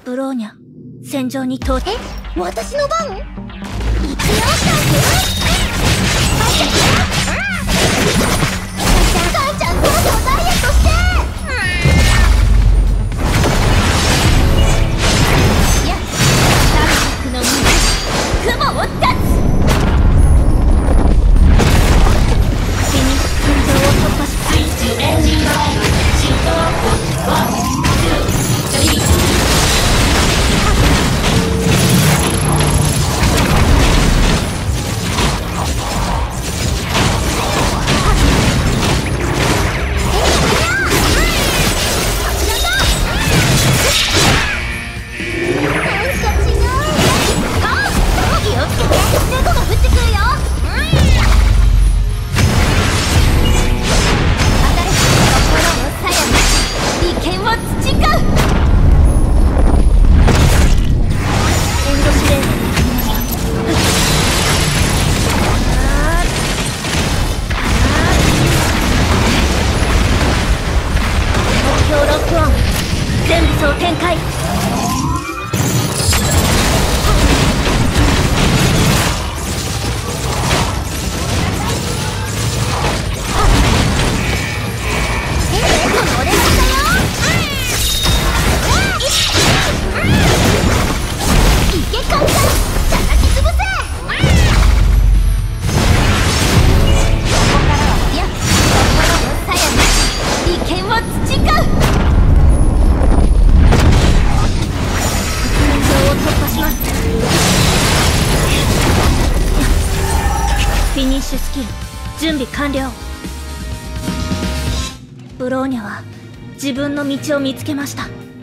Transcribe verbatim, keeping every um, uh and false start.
ブローニャ、戦場に到着。 え、私の番？行くよ、シャンプ母ちゃん、そろそろダイエットして。いや、ダークの水、雲を断つ。 フィニッシュ戦場を突破しスイッチエンジンライブ始動。ワン、ツー、スリー。全部総展開。フィニッシュスキル準備完了。ブローニャは自分の道を見つけました。